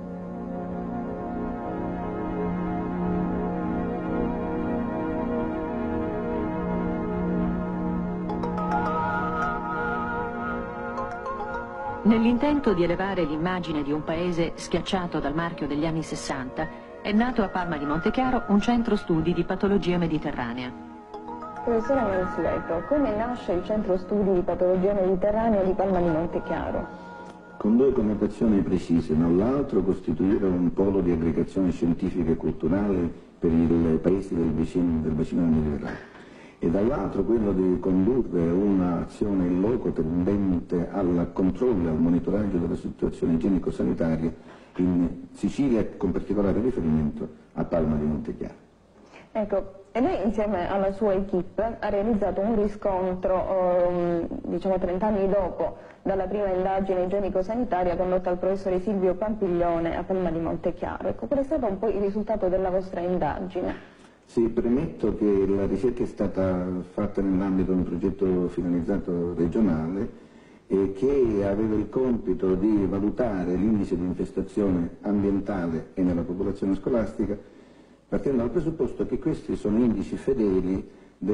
Nell'intento di elevare l'immagine di un paese schiacciato dal marchio degli anni 60, è nato a Palma di Montechiaro un centro studi di patologia mediterranea. Professore Mansleto, come nasce il centro studi di patologia mediterranea di Palma di Montechiaro? Con due connotazioni precise, dall'altro costituire un polo di aggregazione scientifica e culturale per i paesi del bacino del Mediterraneo. E dall'altro quello di condurre un'azione in loco tendente al controllo e al monitoraggio della situazione igienico-sanitaria in Sicilia, con particolare riferimento a Palma di Montechiaro. Ecco, e lei insieme alla sua equipe ha realizzato un riscontro, diciamo 30 anni dopo, dalla prima indagine igienico-sanitaria condotta dal professore Silvio Pampiglione a Palma di Montechiaro. Ecco, qual è stato un po' il risultato della vostra indagine? Sì, premetto che la ricerca è stata fatta nell'ambito di un progetto finalizzato regionale e che aveva il compito di valutare l'indice di infestazione ambientale e nella popolazione scolastica, partendo dal presupposto che questi sono indici fedeli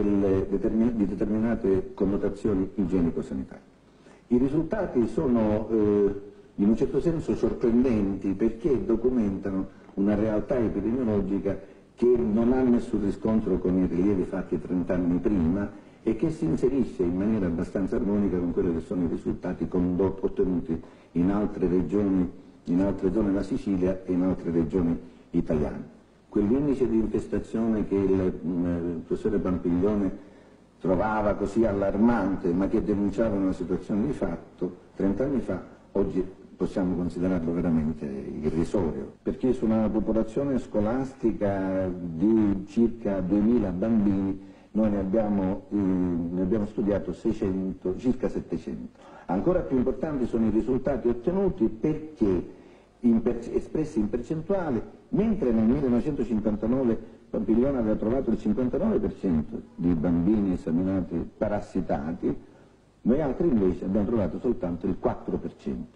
di determinate connotazioni igienico-sanitarie. I risultati sono in un certo senso sorprendenti perché documentano una realtà epidemiologica che non ha nessun riscontro con i rilievi fatti 30 anni prima e che si inserisce in maniera abbastanza armonica con quelli che sono i risultati ottenuti in altre regioni, in altre zone della Sicilia e in altre regioni italiane. Quell'indice di infestazione che il professore Pampiglione trovava così allarmante ma che denunciava una situazione di fatto 30 anni fa, oggi possiamo considerarlo veramente irrisorio, perché su una popolazione scolastica di circa 2000 bambini noi ne abbiamo studiato 600, circa 700. Ancora più importanti sono i risultati ottenuti perché espressi in percentuale, mentre nel 1959 Pampiglione aveva trovato il 59% di bambini esaminati parassitati, noi altri invece abbiamo trovato soltanto il 4%.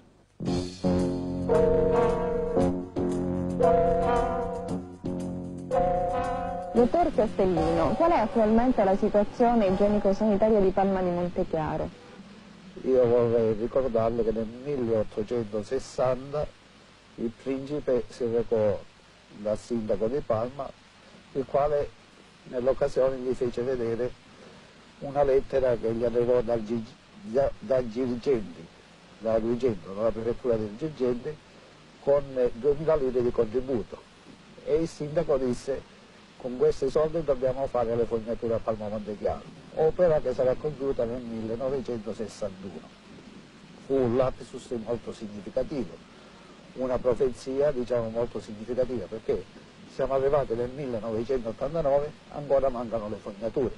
Dottor Castellino, qual è attualmente la situazione igienico-sanitaria di Palma di Montechiaro? Io vorrei ricordarle che nel 1860 il principe si recò dal sindaco di Palma, il quale nell'occasione gli fece vedere una lettera che gli arrivò dal dirigente, da Agrigento, dalla prefettura del Girgenti, con 2000 lire di contributo. E il sindaco disse: con questi soldi dobbiamo fare le fognature a Palma Montechiaro, opera che sarà conclusa nel 1961. un lapsus molto significativo, una profezia diciamo molto significativa, perché siamo arrivati nel 1989, ancora mancano le fognature.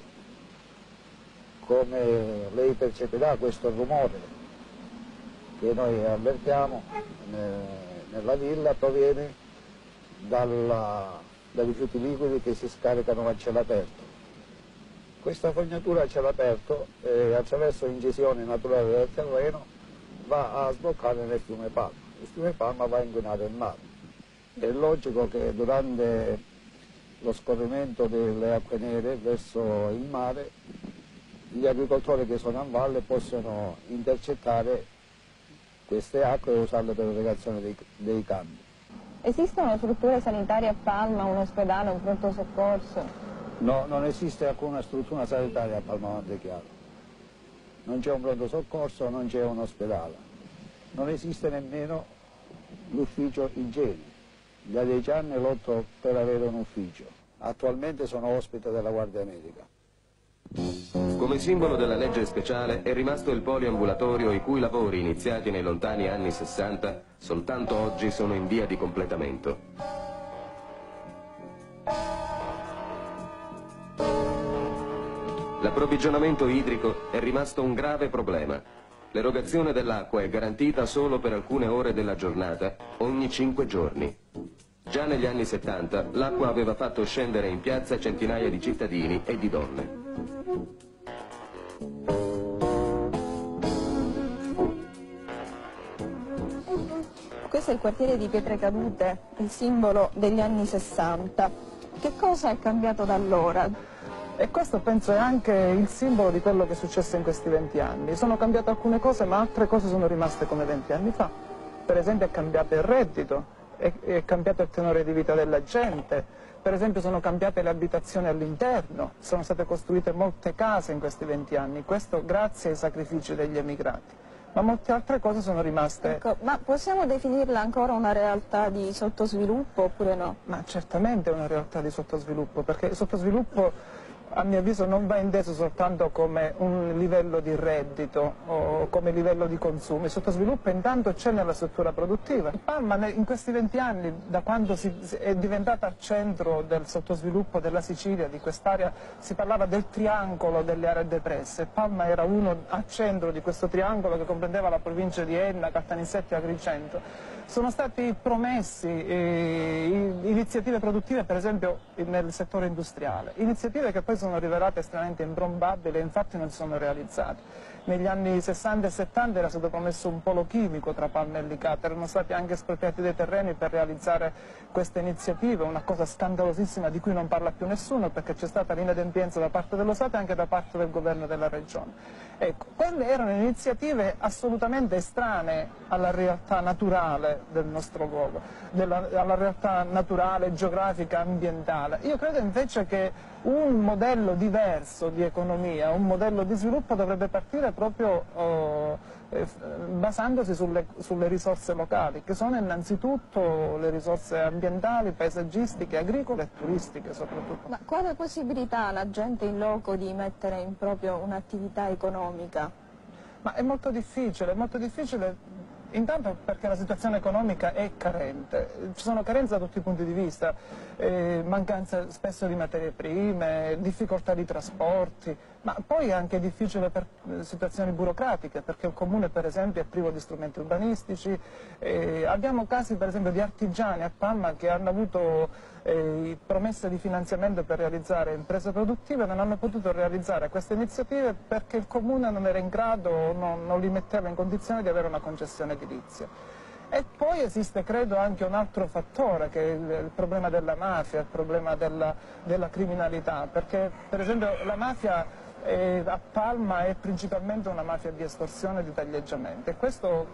Come lei percepirà, questo rumore che noi avvertiamo nella villa proviene dai rifiuti liquidi che si scaricano a cielo aperto. Questa fognatura a cielo aperto, attraverso incisioni naturali del terreno, va a sboccare nel fiume Palma. Il fiume Palma va a inquinare il mare. È logico che durante lo scorrimento delle acque nere verso il mare gli agricoltori che sono a valle possono intercettare queste acque e usarle per l'irrigazione dei campi. Esistono strutture sanitarie a Palma, un ospedale, un pronto soccorso? No, non esiste alcuna struttura sanitaria a Palma Montechiaro. Non c'è un pronto soccorso, non c'è un ospedale. Non esiste nemmeno l'ufficio igiene. Da 10 anni lotto per avere un ufficio. Attualmente sono ospite della Guardia Medica. Come simbolo della legge speciale è rimasto il poliambulatorio, i cui lavori, iniziati nei lontani anni 60, soltanto oggi sono in via di completamento. L'approvvigionamento idrico è rimasto un grave problema. L'erogazione dell'acqua è garantita solo per alcune ore della giornata, ogni 5 giorni. Già negli anni 70 l'acqua aveva fatto scendere in piazza centinaia di cittadini e di donne. Questo è il quartiere di Pietre Cadute, il simbolo degli anni 60. Che cosa è cambiato da allora? E questo penso è anche il simbolo di quello che è successo in questi 20 anni. Sono cambiate alcune cose, ma altre cose sono rimaste come 20 anni fa. Per esempio è cambiato il reddito, è cambiato il tenore di vita della gente, per esempio sono cambiate le abitazioni all'interno, sono state costruite molte case in questi 20 anni, questo grazie ai sacrifici degli emigrati. Ma molte altre cose sono rimaste... Ecco, ma possiamo definirla ancora una realtà di sottosviluppo oppure no? Ma certamente è una realtà di sottosviluppo, perché il sottosviluppo a mio avviso non va inteso soltanto come un livello di reddito o come livello di consumo. Il sottosviluppo intanto c'è nella struttura produttiva. Palma in questi 20 anni, da quando è diventata al centro del sottosviluppo della Sicilia, di quest'area, si parlava del triangolo delle aree depresse. Palma era uno al centro di questo triangolo che comprendeva la provincia di Enna, Caltanissetta e Agrigento. Sono stati promessi iniziative produttive, per esempio nel settore industriale, iniziative che poi sono rivelate estremamente improbabili e infatti non si sono realizzate. Negli anni 60 e 70 era stato promesso un polo chimico tra Palma e Licata, erano stati anche espropriati dei terreni per realizzare queste iniziative, una cosa scandalosissima di cui non parla più nessuno perché c'è stata l'inadempienza da parte dello Stato e anche da parte del governo della regione. Ecco, quelle erano iniziative assolutamente estranee alla realtà naturale del nostro luogo, alla realtà naturale, geografica, ambientale. Io credo invece che un modello diverso di economia, un modello di sviluppo dovrebbe partire proprio basandosi sulle risorse locali, che sono innanzitutto le risorse ambientali, paesaggistiche, agricole e turistiche soprattutto. Ma quale possibilità ha la gente in loco di mettere in proprio un'attività economica? Ma è molto difficile intanto perché la situazione economica è carente, ci sono carenze da tutti i punti di vista, mancanza spesso di materie prime, difficoltà di trasporti, ma poi è anche difficile per situazioni burocratiche, perché il comune per esempio è privo di strumenti urbanistici, abbiamo casi per esempio di artigiani a Palma che hanno avuto promesse di finanziamento per realizzare imprese produttive, non hanno potuto realizzare queste iniziative perché il comune non era in grado, non li metteva in condizione di avere una concessione edilizia. E poi esiste credo anche un altro fattore che è il problema della mafia, il problema della criminalità, perché per esempio la mafia a Palma è principalmente una mafia di estorsione e di taglieggiamento e questo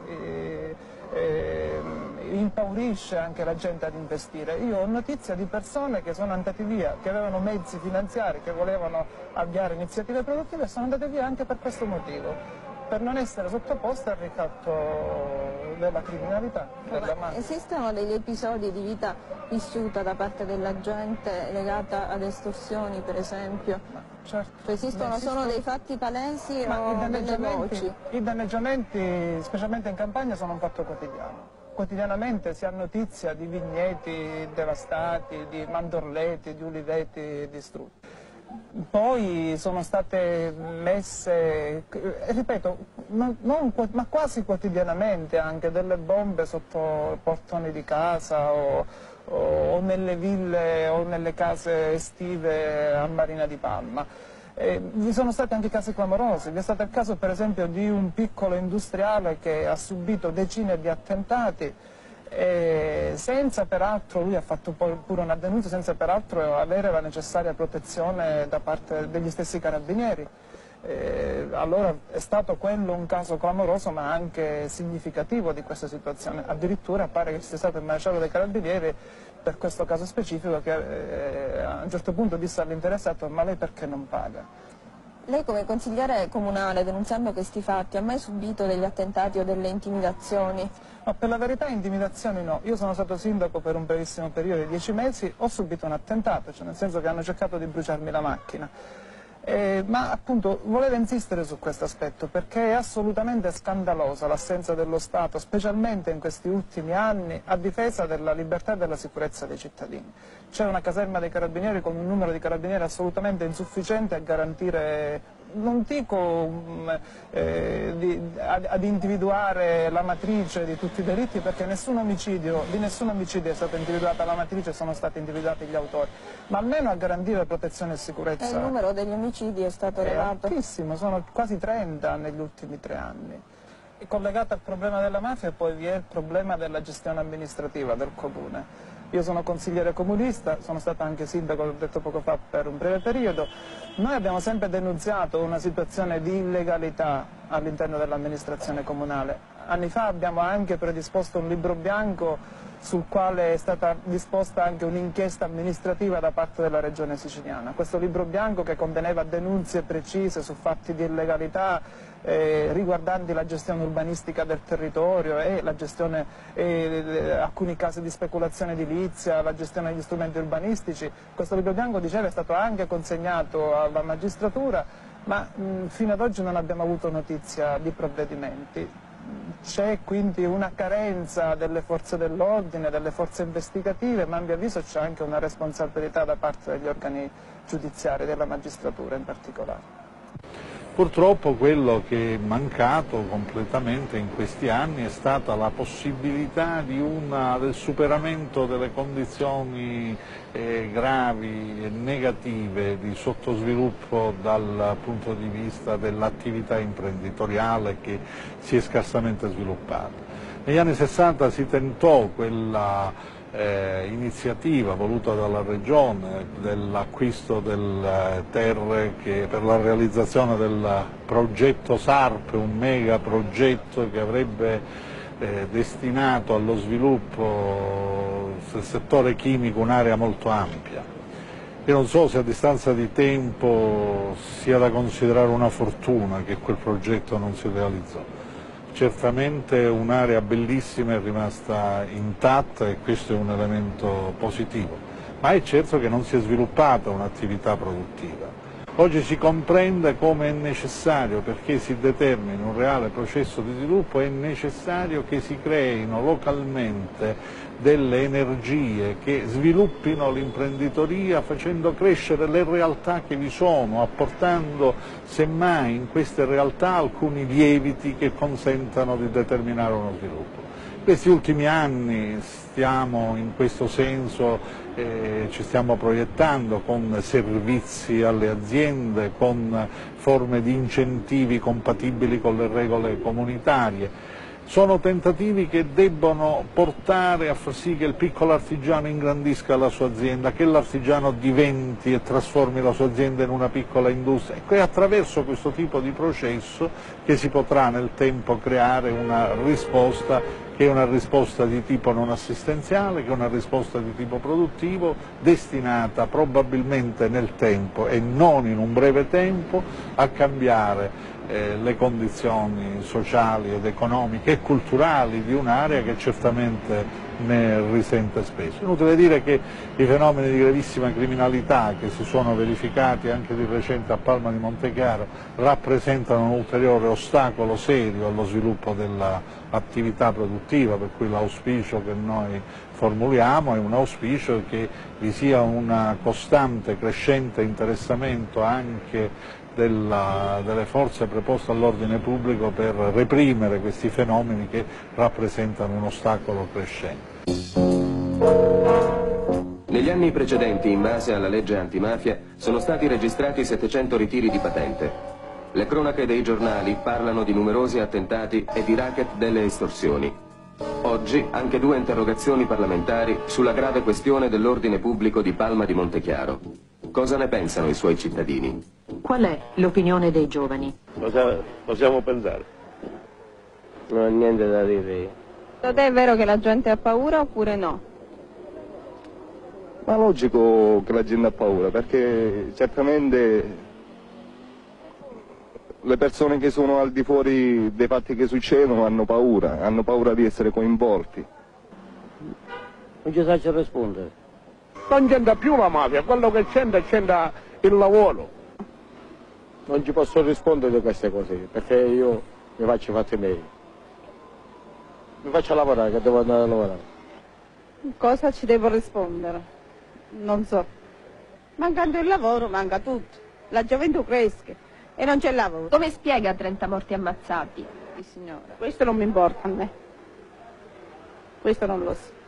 impaurisce anche la gente ad investire. Io ho notizia di persone che sono andate via, che avevano mezzi finanziari, che volevano avviare iniziative produttive e sono andate via anche per questo motivo, per non essere sottoposte al ricatto della criminalità, della mafia. Esistono degli episodi di vita vissuta da parte della gente legata ad estorsioni, per esempio? Certo. Cioè, esistono solo dei fatti palesi o delle voci? I danneggiamenti, specialmente in campagna, sono un fatto quotidiano. Quotidianamente si ha notizia di vigneti devastati, di mandorleti, di uliveti distrutti. Poi sono state messe, ripeto, ma quasi quotidianamente anche delle bombe sotto portoni di casa o nelle ville o nelle case estive a Marina di Palma. Vi sono stati anche casi clamorosi, vi è stato il caso per esempio di un piccolo industriale che ha subito decine di attentati senza peraltro, lui ha fatto pure una denuncia, senza peraltro avere la necessaria protezione da parte degli stessi carabinieri. Allora è stato quello un caso clamoroso ma anche significativo di questa situazione. Addirittura pare che ci sia stato il maresciallo dei carabinieri per questo caso specifico che a un certo punto disse all'interessato: ma lei perché non paga? Lei come consigliere comunale, denunziando questi fatti, ha mai subito degli attentati o delle intimidazioni? No, per la verità intimidazioni no. Io sono stato sindaco per un brevissimo periodo di 10 mesi, ho subito un attentato, cioè nel senso che hanno cercato di bruciarmi la macchina. Ma appunto volevo insistere su questo aspetto perché è assolutamente scandalosa l'assenza dello Stato, specialmente in questi ultimi anni, a difesa della libertà e della sicurezza dei cittadini. C'è una caserma dei carabinieri con un numero di carabinieri assolutamente insufficiente a garantire, non dico ad individuare la matrice di tutti i delitti, perché di nessun omicidio è stata individuata la matrice e sono stati individuati gli autori, ma almeno a garantire protezione e sicurezza. E il numero degli omicidi è stato elevato? È altissimo, sono quasi 30 negli ultimi 3 anni. E collegato al problema della mafia poi vi è il problema della gestione amministrativa del comune. Io sono consigliere comunista, sono stato anche sindaco, l'ho detto poco fa, per un breve periodo. Noi abbiamo sempre denunziato una situazione di illegalità all'interno dell'amministrazione comunale. Anni fa abbiamo anche predisposto un libro bianco sul quale è stata disposta anche un'inchiesta amministrativa da parte della Regione siciliana. Questo libro bianco, che conteneva denunzie precise su fatti di illegalità riguardanti la gestione urbanistica del territorio e la gestione, alcuni casi di speculazione edilizia, la gestione degli strumenti urbanistici. Questo libro bianco, dicevo, è stato anche consegnato alla magistratura, ma fino ad oggi non abbiamo avuto notizia di provvedimenti. C'è quindi una carenza delle forze dell'ordine, delle forze investigative, ma a mio avviso c'è anche una responsabilità da parte degli organi giudiziari, della magistratura in particolare. Purtroppo quello che è mancato completamente in questi anni è stata la possibilità del superamento delle condizioni gravi e negative di sottosviluppo dal punto di vista dell'attività imprenditoriale che si è scarsamente sviluppata. Negli anni 60 si tentò quella iniziativa voluta dalla Regione dell'acquisto delle terre per la realizzazione del progetto SARP, un mega progetto che avrebbe destinato allo sviluppo del settore chimico un'area molto ampia. Io non so se a distanza di tempo sia da considerare una fortuna che quel progetto non si realizzò. Certamente un'area bellissima è rimasta intatta e questo è un elemento positivo, ma è certo che non si è sviluppata un'attività produttiva. Oggi si comprende come è necessario, perché si determini un reale processo di sviluppo, è necessario che si creino localmente delle energie che sviluppino l'imprenditoria facendo crescere le realtà che vi sono, apportando semmai in queste realtà alcuni lieviti che consentano di determinare uno sviluppo. In questi ultimi anni stiamo in questo senso, ci stiamo proiettando con servizi alle aziende, con forme di incentivi compatibili con le regole comunitarie. Sono tentativi che debbono portare a far sì che il piccolo artigiano ingrandisca la sua azienda, che l'artigiano diventi e trasformi la sua azienda in una piccola industria. Ecco, è attraverso questo tipo di processo che si potrà nel tempo creare una risposta che è una risposta di tipo non assistenziale, che è una risposta di tipo produttivo, destinata probabilmente nel tempo e non in un breve tempo a cambiare le condizioni sociali ed economiche e culturali di un'area che certamente ne risente spesso. Inutile dire che i fenomeni di gravissima criminalità che si sono verificati anche di recente a Palma di Montechiaro rappresentano un ulteriore ostacolo serio allo sviluppo dell'attività produttiva, per cui l'auspicio che noi formuliamo è un auspicio che vi sia un costante crescente interessamento anche delle forze preposte all'ordine pubblico per reprimere questi fenomeni che rappresentano un ostacolo crescente. Negli anni precedenti, in base alla legge antimafia, sono stati registrati 700 ritiri di patente. Le cronache dei giornali parlano di numerosi attentati e di racket delle estorsioni. Oggi anche 2 interrogazioni parlamentari sulla grave questione dell'ordine pubblico di Palma di Montechiaro. Cosa ne pensano i suoi cittadini? Qual è l'opinione dei giovani? Cosa possiamo pensare? Non ho niente da dire. Secondo te è vero che la gente ha paura oppure no? Ma logico che la gente ha paura, perché certamente le persone che sono al di fuori dei fatti che succedono hanno paura di essere coinvolti. Non ci saggio rispondere. Non c'entra più la mafia, quello che c'entra il lavoro. Non ci posso rispondere di queste cose, perché io mi faccio i fatti miei. Mi faccio lavorare, che devo andare a lavorare. Cosa ci devo rispondere? Non so. Mancando il lavoro, manca tutto. La gioventù cresce e non c'è lavoro. Come spiega 30 morti ammazzati? Sì, signora. Questo non mi importa a me. Questo non lo so.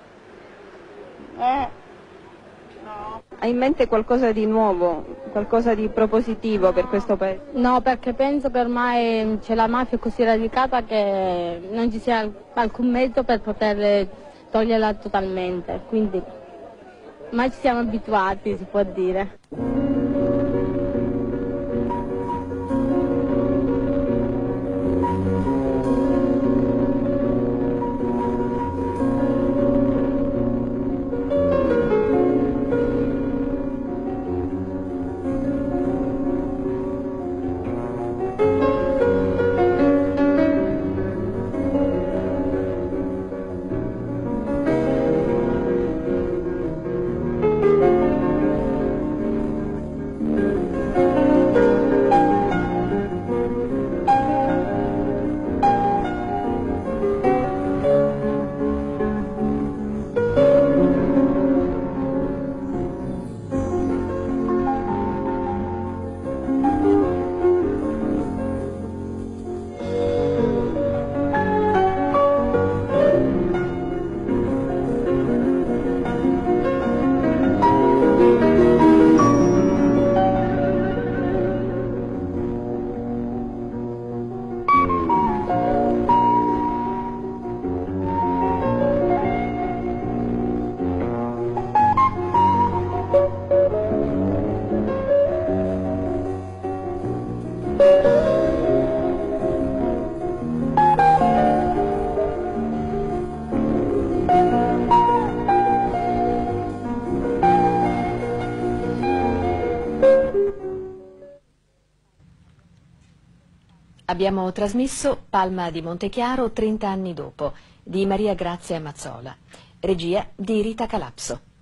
No. Ha in mente qualcosa di nuovo, qualcosa di propositivo per questo paese? No, perché penso che ormai c'è la mafia così radicata che non ci sia alcun mezzo per poter toglierla totalmente, quindi ormai ci siamo abituati, si può dire. Abbiamo trasmesso Palma di Montechiaro 30 anni dopo, di Maria Grazia Mazzola, regia di Rita Calapso.